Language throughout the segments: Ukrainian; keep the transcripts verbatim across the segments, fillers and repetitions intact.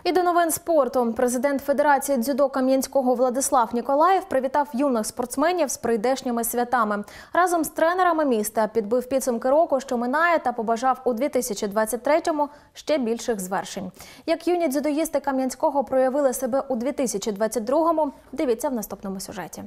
І до новин спорту. Президент Федерації дзюдо Кам'янського Владислав Ніколаєв привітав юних спортсменів з прийдешніми святами. Разом з тренерами міста підбив підсумки року, що минає, та побажав у дві тисячі двадцять третьому ще більших звершень. Як юні дзюдоїсти Кам'янського проявили себе у дві тисячі двадцять другому, дивіться в наступному сюжеті.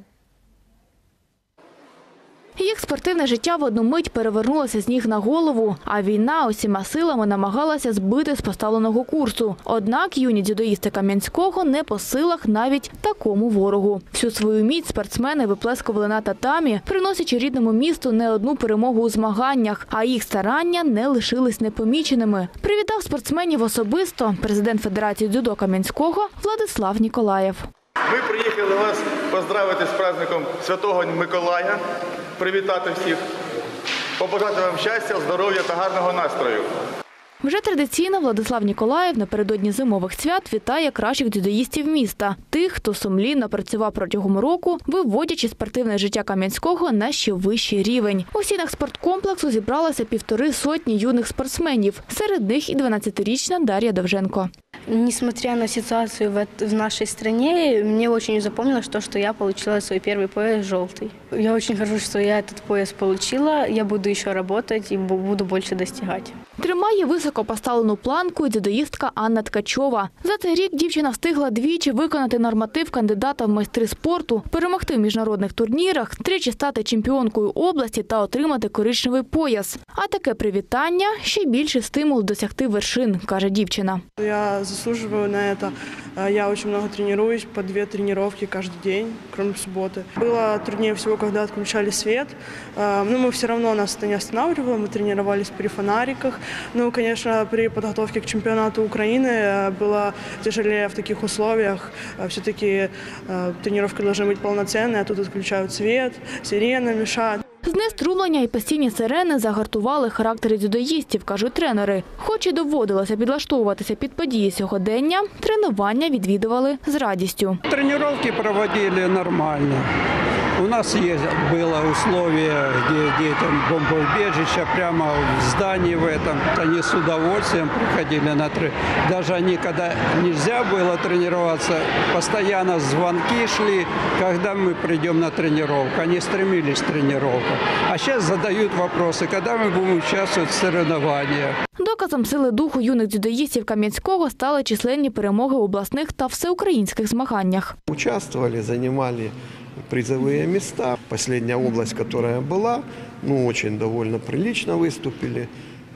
Їх спортивне життя в одну мить перевернулося з ніг на голову, а війна усіма силами намагалася збити з поставленого курсу. Однак юні дзюдоїсти Кам'янського не по силах навіть такому ворогу. Всю свою міць спортсмени виплескували на татамі, приносячи рідному місту не одну перемогу у змаганнях, а їх старання не лишились непоміченими. Привітав спортсменів особисто президент Федерації дзюдо Кам'янського Владислав Ніколаєв. Ми приїхали вас поздравити з праздником Святого Миколая, привітати всіх, побажати вам щастя, здоров'я та гарного настрою. Вже традиційно Владислав Ніколаєв напередодні зимових свят вітає кращих дзюдоїстів міста. Тих, хто сумлінно працював протягом року, виводячи спортивне життя Кам'янського на ще вищий рівень. У стінах спорткомплексу зібралося півтори сотні юних спортсменів. Серед них і дванадцятирічна Дар'я Довженко. Несмотря на ситуацию в, в нашей стране, мне очень запомнилось то, что я получила свой первый пояс желтый. Я очень горжусь, что я этот пояс получила. Я буду еще работать и буду больше достигать. Тримає високо поставлену планку дзюдоїстка Анна Ткачова. За цей рік дівчина встигла двічі виконати норматив кандидата в майстри спорту, перемогти в міжнародних турнірах, тричі стати чемпіонкою області та отримати коричневий пояс. А таке привітання – ще більший стимул досягти вершин, каже дівчина. Я заслуживаю на это. Я очень много тренируюсь, по две тренировки каждый день, кроме субботы. Было труднее всего, когда отключали свет. Но мы все равно нас это не останавливало, мы тренировались при фонариках. Ну, конечно, при подготовке к чемпионату Украины было тяжелее в таких условиях. Все-таки тренировки должны быть полноценные, а тут отключают свет, сирены мешают. Знеструмлення і постійні сирени загартували характери дзюдоїстів, кажуть тренери. Хоч і доводилося підлаштовуватися під події сьогодення, тренування відвідували з радістю. Тренування проводили нормально. У нас есть было условие, где детям бомбоубежище прямо в здании в этом. Они с удовольствием приходили на тренировки. Даже они, когда нельзя было тренироваться, постоянно звонки шли, когда мы придем на тренировку. Они стремились к тренировкам. А сейчас задают вопросы, когда мы будем участвовать в соревнованиях. Доказом сили духу юних дзюдоїстів Кам'янського стали численні перемоги в обласних та всеукраїнських змаганнях. Участвовали, занимали призовые места. Последняя область, которая была, ну, очень довольно прилично выступили.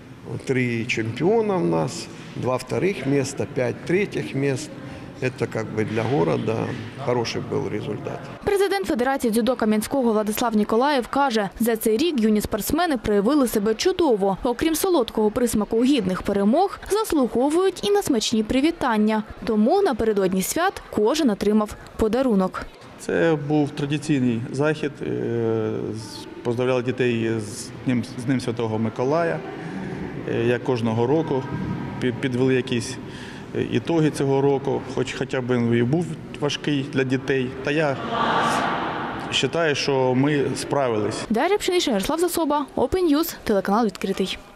Три чемпиона у нас, два вторых места, пять третьих мест. Это как бы для города хороший был результат. Президент Федерації дзюдо Кам'янського Владислав Ніколаєв каже, за цей рік юні спортсмени проявили себе чудово. Окрім солодкого присмаку гідних перемог, заслуговують і на смачні привітання. Тому напередодні свят кожен отримав подарунок. Це був традиційний захід. Поздравляли дітей з Днем, з Днем Святого Миколая. Як кожного року підвели якісь ітоги цього року, хоч хоча б він і був важкий для дітей. Та я вважаю, що ми справились. Дар'я Пшенична, Ярослав Засоба, Open News, телеканал «Відкритий».